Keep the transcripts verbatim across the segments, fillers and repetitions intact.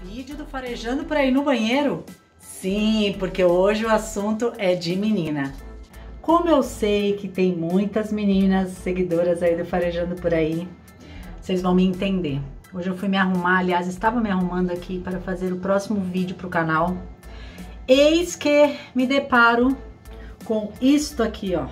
Vídeo do Farejando por aí no banheiro? Sim, porque hoje o assunto é de menina. Como eu sei que tem muitas meninas seguidoras aí do Farejando por aí, vocês vão me entender. Hoje eu fui me arrumar, aliás, estava me arrumando aqui para fazer o próximo vídeo para o canal. Eis que me deparo com isto aqui, ó.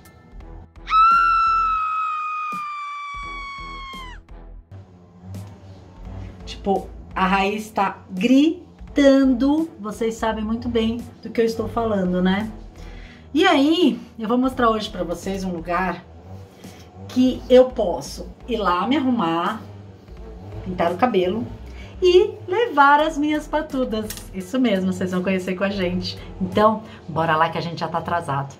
Tipo, a Raiz está gritando, vocês sabem muito bem do que eu estou falando, né? E aí, eu vou mostrar hoje pra vocês um lugar que eu posso ir lá me arrumar, pintar o cabelo e levar as minhas patudas. Isso mesmo, vocês vão conhecer com a gente. Então, bora lá que a gente já tá atrasado.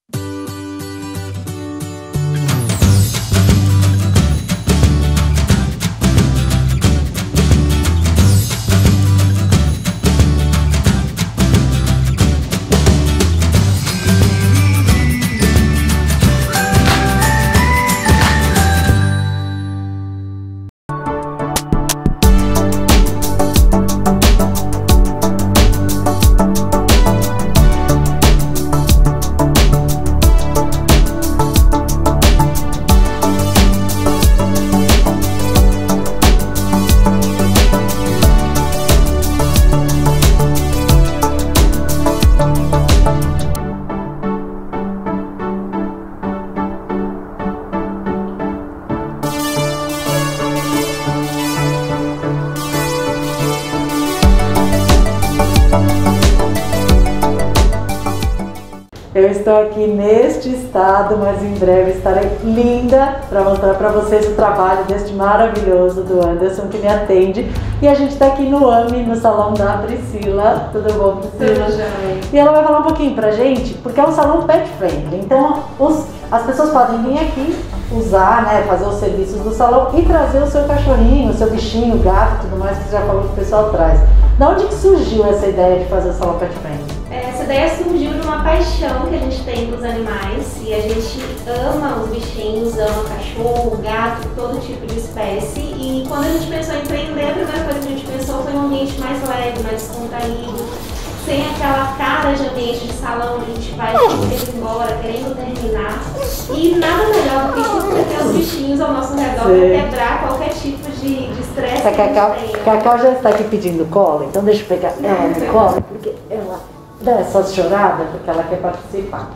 Eu estou aqui neste estado, mas em breve estarei linda para mostrar para vocês o trabalho deste maravilhoso do Anderson que me atende. E a gente está aqui no A M I, no salão da Priscila. Tudo bom, Priscila? Tudo bem. E ela vai falar um pouquinho pra gente, porque é um salão pet friendly. Então os, as pessoas podem vir aqui, usar, né, fazer os serviços do salão e trazer o seu cachorrinho, o seu bichinho, o gato, tudo mais que você já falou que o pessoal traz. Da onde que surgiu essa ideia de fazer o salão pet friendly? Essa ideia surgiu de uma paixão que a gente tem pelos animais e a gente ama os bichinhos, ama cachorro, gato, todo tipo de espécie. E quando a gente pensou em empreender, a primeira coisa que a gente pensou foi um ambiente mais leve, mais descontraído, sem aquela cara de ambiente de salão que a gente vai querendo ir embora, querendo terminar. E nada melhor do que isso ter os bichinhos ao nosso redor para quebrar qualquer tipo de estresse. A Cacau, Cacau já está aqui pedindo cola, então deixa eu pegar ela no colo, porque ela dá essa chorada, porque ela quer participar.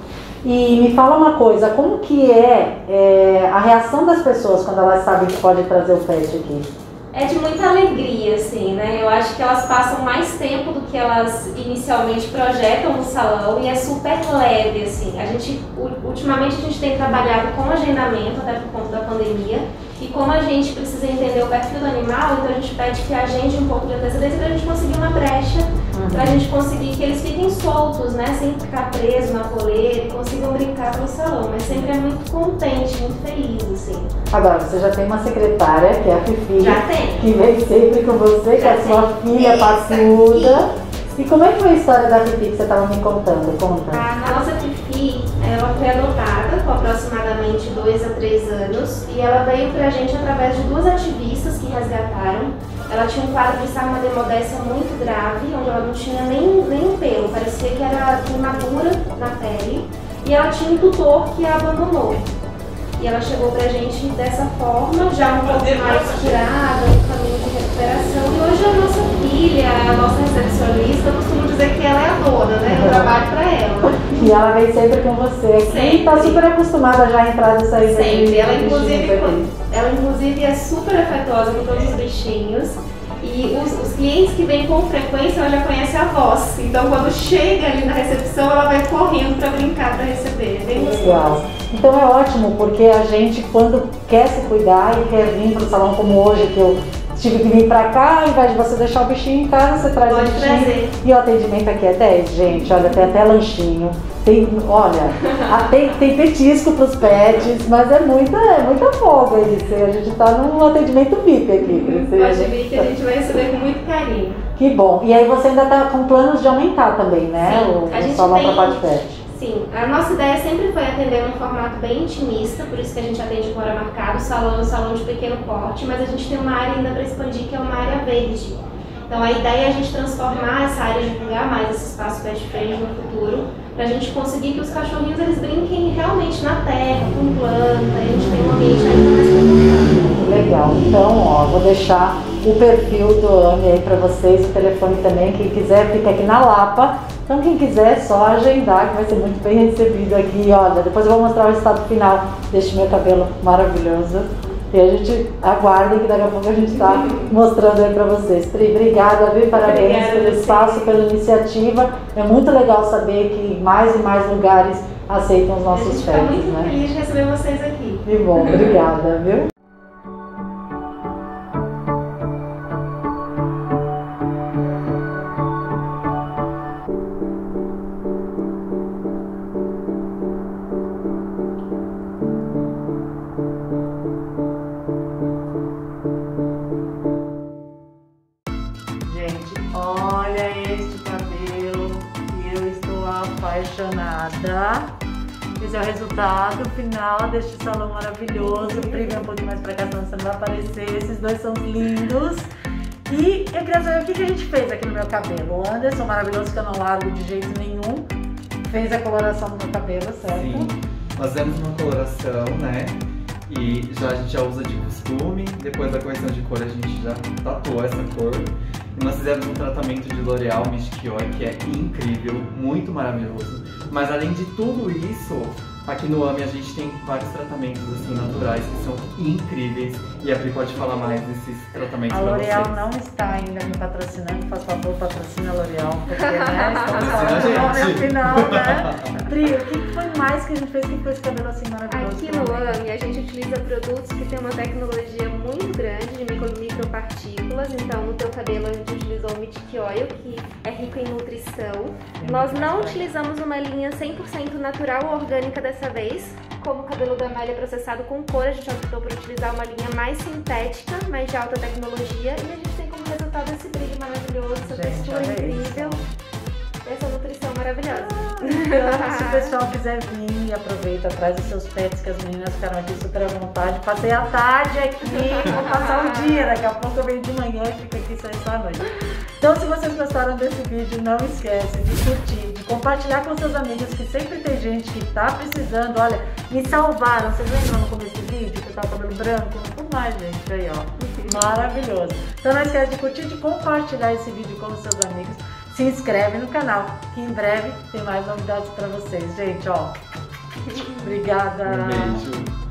E me fala uma coisa, como que é, é a reação das pessoas quando elas sabem que pode trazer o pet aqui? É de muita alegria, assim, né? Eu acho que elas passam mais tempo do que elas inicialmente projetam no salão e é super leve, assim. A gente, ultimamente a gente tem trabalhado com agendamento, até por conta da pandemia, e como a gente precisa entender o perfil do animal, então a gente pede que agende um pouco de antecedência pra gente conseguir uma brecha, uhum. pra gente conseguir que eles fiquem soltos, né? Sem ficar presos na coleira e consigam brincar pelo salão, mas sempre é muito contente, muito feliz, assim. Agora, você já tem uma secretária, que é a Fifi, já tem. que vem sempre com você, que é a sua filha patuda. E como é que foi a história da Fifi que você estava me contando? Conta. A nossa Fifi, ela foi adotada com aproximadamente dois a três anos e ela veio pra gente através de duas ativistas que resgataram. Ela tinha um quadro de sarcodemodécia muito grave, onde ela não tinha nem, nem um pelo, parecia que era queimadura na pele, e ela tinha um tutor que a abandonou. E ela chegou pra gente dessa forma, já um pouco mais tirada, no caminho de recuperação. E hoje a nossa filha, a nossa recepcionista, eu costumo dizer que ela é a dona, né? Eu trabalho pra ela. E ela vem sempre com você aqui. Sempre. E tá super acostumada já a entrar e sair daqui. Sempre. Ela inclusive, ela inclusive é super afetuosa com todos os bichinhos. E os, os clientes que vêm com frequência, ela já conhece a voz. Então quando chega ali na recepção, ela vai correndo para brincar, para receber. É bem legal. Então é ótimo, porque a gente, quando quer se cuidar e quer vir para o salão como hoje, que eu tive que vir pra cá, ao invés de você deixar o bichinho em casa, você traz Pode o bichinho. Trazer. E o atendimento aqui é dez, gente. Olha, tem até lanchinho. Tem, olha, tem, tem petisco pros pets, mas é muita, é muita folga isso. A gente tá num atendimento V I P aqui. Pode vir que a gente vai receber com muito carinho. Que bom. E aí você ainda tá com planos de aumentar também, né? Sim, o a gente salão tem... pra pet pet. Sim, a nossa ideia sempre foi atender num formato bem intimista, por isso que a gente atende com hora marcada. O salão é um salão de pequeno porte, mas a gente tem uma área ainda para expandir, que é uma área verde. Então a ideia é a gente transformar essa área, divulgar mais esse espaço pet friendly no futuro, para a gente conseguir que os cachorrinhos eles brinquem realmente na terra, com planta, a gente tem um ambiente ainda mais confortável. Legal, então ó, vou deixar o perfil do AMI aí para vocês, o telefone também, quem quiser fica aqui na Lapa, então quem quiser é só agendar que vai ser muito bem recebido aqui. Olha, depois eu vou mostrar o resultado final deste meu cabelo maravilhoso. E a gente aguarda que daqui a pouco a gente está mostrando aí para vocês. Pri, obrigada, viu? Parabéns obrigada, pelo espaço, pela iniciativa. É muito legal saber que mais e mais lugares aceitam os nossos pets, né? A gente está muito feliz de receber vocês aqui. Que bom, obrigada, viu? Olha este cabelo que eu estou apaixonada. Esse é o resultado final deste salão maravilhoso. Pri, vem um pouquinho mais pra cá, senão você não vai aparecer. Esses dois são lindos. E eu queria saber o que a gente fez aqui no meu cabelo. O Anderson, maravilhoso, que eu não largo de jeito nenhum, fez a coloração do meu cabelo, certo? Sim, nós fizemos uma coloração, né? E já, a gente já usa de costume. Depois da correção de cor, a gente já tatuou essa cor. E nós fizemos um tratamento de L'Oréal Mystique Oil, que é incrível, muito maravilhoso. Mas além de tudo isso, aqui no AMI a gente tem vários tratamentos assim, naturais que são incríveis. E a Pri pode falar mais desses tratamentos a pra vocês. A L'Oréal não está ainda me patrocinando, faz favor, patrocina a L'Oréal, porque né, estamos falando do nome ao final, né? Pri, o que foi mais que a gente fez que ficou esse cabelo assim maravilhoso? Aqui no AMI a gente utiliza produtos que têm uma tecnologia muito grande de micro, micropartículas. Então no teu cabelo a gente utilizou o Mystique Oil, que é rico em nutrição. É Nós não utilizamos uma linha cem por cento natural ou orgânica dessa vez. Como o cabelo da Amélia é processado com cor, a gente optou por utilizar uma linha mais sintética, mais de alta tecnologia, e a gente tem como resultado esse brilho maravilhoso, essa textura incrível, essa nutrição maravilhosa. Então, se o pessoal quiser vir e aproveita, traz os seus pets, que as meninas ficaram aqui super à vontade. Passei a tarde aqui, vou passar o dia, daqui a pouco eu venho de manhã e fico aqui só à noite. Então, se vocês gostaram desse vídeo, não esquece de curtir, de compartilhar com seus amigos, que sempre tem gente que tá precisando. Olha, me salvaram, vocês lembram no começo do vídeo que eu tava com cabelo branco? Tudo mais, gente, aí ó, maravilhoso. Então não esquece de curtir, de compartilhar esse vídeo com os seus amigos. Se inscreve no canal, que em breve tem mais novidades pra vocês, gente, ó. Obrigada. Um beijo.